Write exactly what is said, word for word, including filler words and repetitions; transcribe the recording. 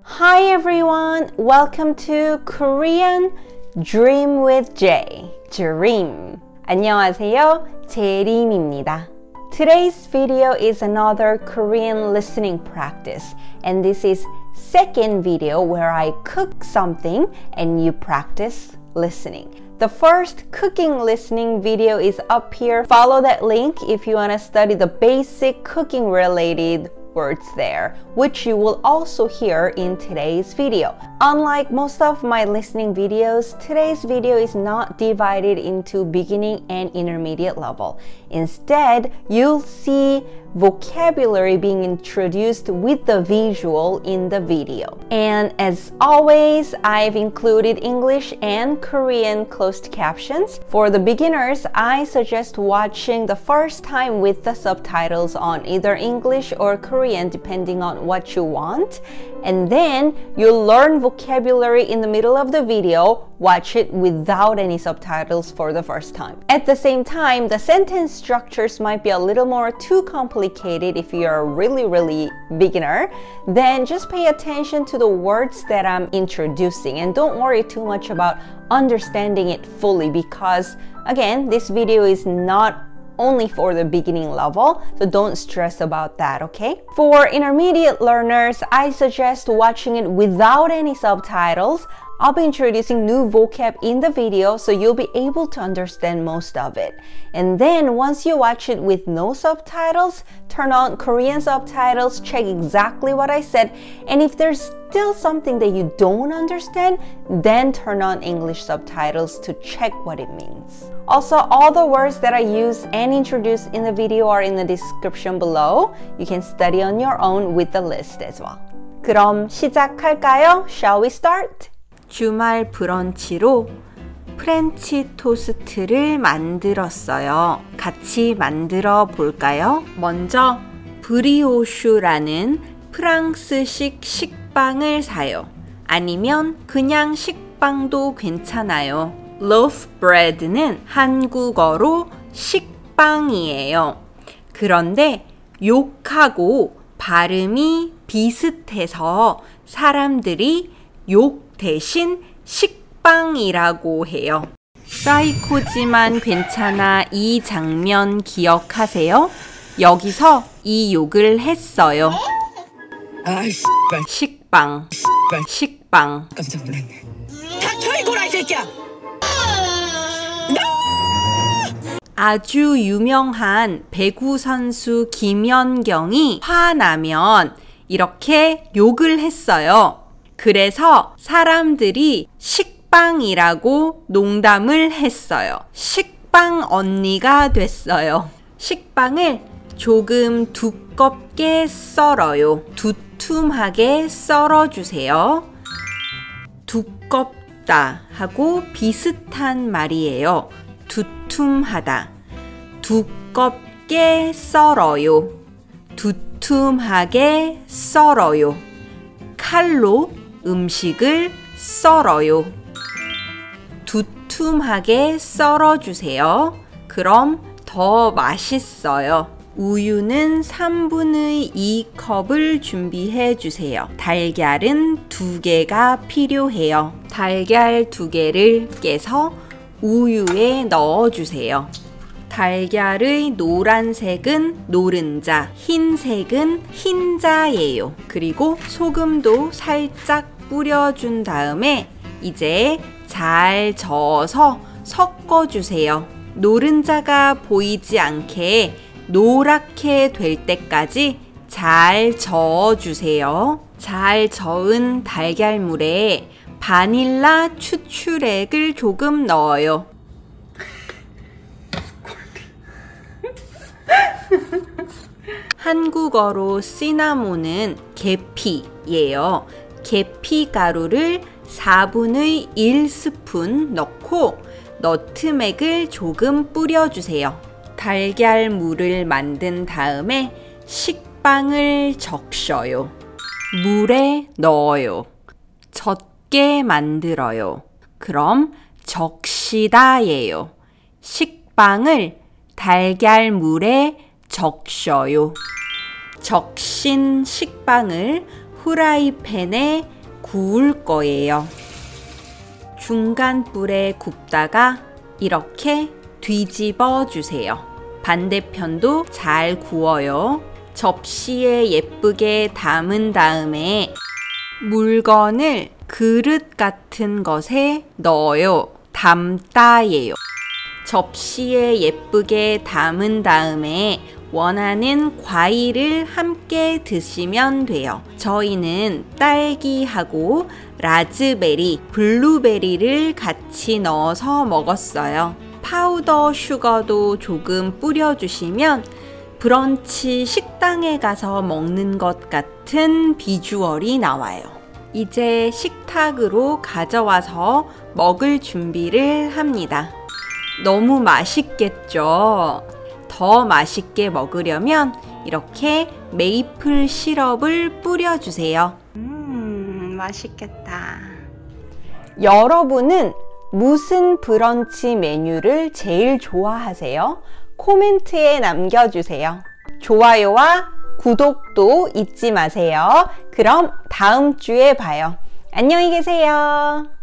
Hi everyone, welcome to Korean Dream with J, Dream. 안녕하세요, 재림입니다. Today's video is another Korean listening practice, and this is second video where I cook something and you practice listening. The first cooking listening video is up here. Follow that link if you want to study the basic cooking related words there, which you will also hear in today's video. Unlike most of my listening videos, today's video is not divided into beginning and intermediate level. Instead, you'll see vocabulary being introduced with the visual in the video. And as always, I've included English and Korean closed captions. For the beginners, I suggest watching the first time with the subtitles on either English or Korean, depending on what you want. And then you'll learn vocabulary in the middle of the video. Watch it without any subtitles for the first time. At the same time, the sentence structures might be a little more too complicated if you're a really, really beginner. Then just pay attention to the words that I'm introducing and don't worry too much about understanding it fully because, again, this video is not only for the beginning level, so don't stress about that, okay? For intermediate learners, I suggest watching it without any subtitles. I'll be introducing new vocab in the video so you'll be able to understand most of it. And then once you watch it with no subtitles, turn on Korean subtitles, check exactly what I said, and if there's still something that you don't understand, then turn on English subtitles to check what it means. Also, all the words that I use and introduce in the video are in the description below. You can study on your own with the list as well. 그럼 시작할까요? Shall we start? 주말 브런치로 프렌치 토스트를 만들었어요. 같이 만들어 볼까요? 먼저 브리오슈라는 프랑스식 식빵을 사요. 아니면 그냥 식빵도 괜찮아요. loaf bread는 한국어로 식빵이에요. 그런데 욕하고 발음이 비슷해서 사람들이 욕 대신 식빵이라고 해요. 사이코지만 괜찮아 이 장면 기억하세요? 여기서 이 욕을 했어요. 아이 식빵, 식빵. 깜짝 놀랐네. 닥쳐 이거라 이 새끼야. 아주 유명한 배구 선수 김연경이 화나면 이렇게 욕을 했어요. 그래서 사람들이 식빵이라고 농담을 했어요. 식빵 언니가 됐어요. 식빵을 조금 두껍게 썰어요. 두툼하게 썰어주세요. 두껍다 하고 비슷한 말이에요. 두툼하다. 두껍게 썰어요. 두툼하게 썰어요. 칼로 음식을 썰어요. 두툼하게 썰어주세요. 그럼 더 맛있어요. 우유는 삼분의 이 컵을 준비해 주세요. 달걀은 두 개가 필요해요. 달걀 두 개를 깨서 우유에 넣어주세요. 달걀의 노란색은 노른자, 흰색은 흰자예요. 그리고 소금도 살짝 뿌려준 다음에 이제 잘 저어서 섞어주세요. 노른자가 보이지 않게 노랗게 될 때까지 잘 저어주세요. 잘 저은 달걀물에 바닐라 추출액을 조금 넣어요. 한국어로 시나몬은 계피예요. 계피 가루를 사분의 일 스푼 넣고 너트맥을 조금 뿌려주세요. 달걀물을 만든 다음에 식빵을 적셔요. 물에 넣어요. 젖게 만들어요. 그럼 적시다예요. 식빵을 달걀물에 적셔요. 적신 식빵을 후라이팬에 구울 거예요. 중간 불에 굽다가 이렇게 뒤집어 주세요. 반대편도 잘 구워요. 접시에 예쁘게 담은 다음에 물건을 그릇 같은 것에 넣어요. 담다예요. 접시에 예쁘게 담은 다음에 원하는 과일을 함께 드시면 돼요. 저희는 딸기하고 라즈베리, 블루베리를 같이 넣어서 먹었어요. 파우더 슈거도 조금 뿌려주시면 브런치 식당에 가서 먹는 것 같은 비주얼이 나와요. 이제 식탁으로 가져와서 먹을 준비를 합니다. 너무 맛있겠죠? 더 맛있게 먹으려면 이렇게 메이플 시럽을 뿌려주세요. 음, 맛있겠다. 여러분은 무슨 브런치 메뉴를 제일 좋아하세요? 코멘트에 남겨주세요. 좋아요와 구독도 잊지 마세요. 그럼 다음 주에 봐요. 안녕히 계세요.